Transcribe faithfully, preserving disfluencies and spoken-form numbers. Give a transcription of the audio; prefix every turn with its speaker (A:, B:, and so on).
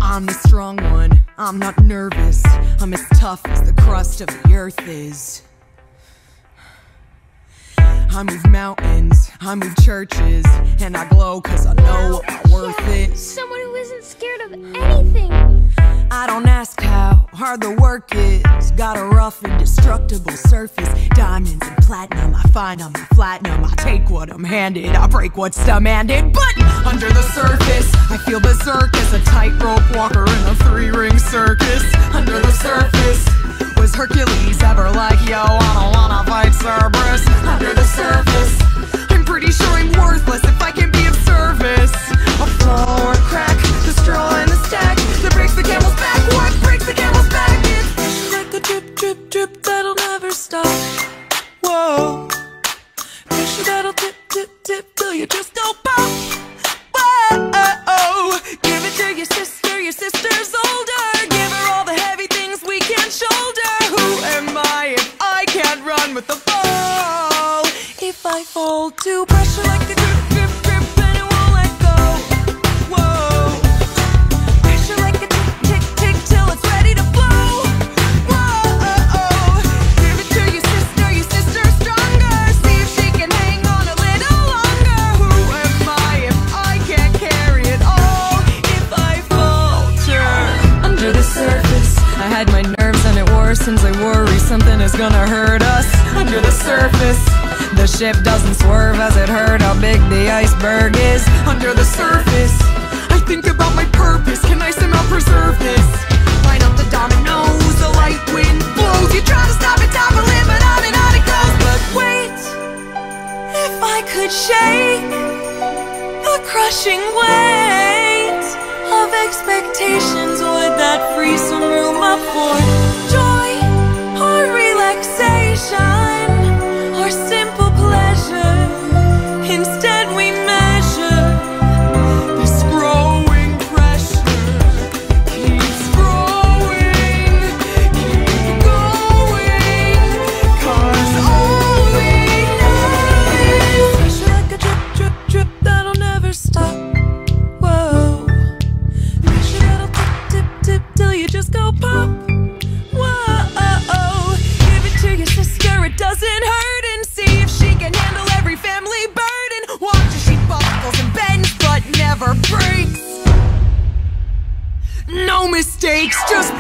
A: I'm the strong one, I'm not nervous. I'm as tough as the crust of the earth is. I move mountains, I move churches, and I glow cause I know what my worth is.
B: Someone who isn't scared of anything.
A: I don't ask how hard the work is. Got a rough, indestructible surface. Diamonds and platinum, I find I'm platinum. I take what I'm handed, I break what's demanded. But under the surface, I feel berserk as a tightrope walker in a three-ring circus. Under the surface, was Hercules ever like, yo, I don't wanna fight Cerberus? Under the surface, I'm pretty sure I'm worthless if I can be of service. A flaw or a crack, the straw in the stack that breaks the camel's back. What breaks the camel's back? It's like a drip, drip, drip that'll never stop. Whoa, pressure that'll tip, tip, tip till you just go pop. Whoa, give it to your sister, your sister's older. Give her all the heavy things we can't shoulder. Who am I if I can't run with the ball? If I fall to pressure like a drip, drip, drip, and it won't let go. Whoa, pressure like a tick, tick, tick till it's ready to blow. Whoa, give it to your sister, your sister's stronger. See if she can hang on a little longer. Who am I if I can't carry it all? If I falter under the surface, I had my nerves and it worsens. I worry something is gonna hurt us. Under the surface, the ship doesn't swerve as it heard how big the iceberg is. Under the surface, I think about my purpose. Can I somehow preserve this? Line up the dominoes, the light wind blows. You try to stop it, topple it, but on and on it goes. But wait, if I could shake the crushing weight of expectations, would that free some room up for joy or relaxation? Or simple pleasure? Instead we measure this growing pressure. Keeps growing, keep going. Cause all we know is pressure like a drip, drip, drip that'll never stop. Whoa, pressure that'll tip, tip, tip till you just go pop. Whoa, give it to your sister, it doesn't hurt. And see if she can handle every family burden. Watch as she buckles and bends but never breaks. No mistakes, just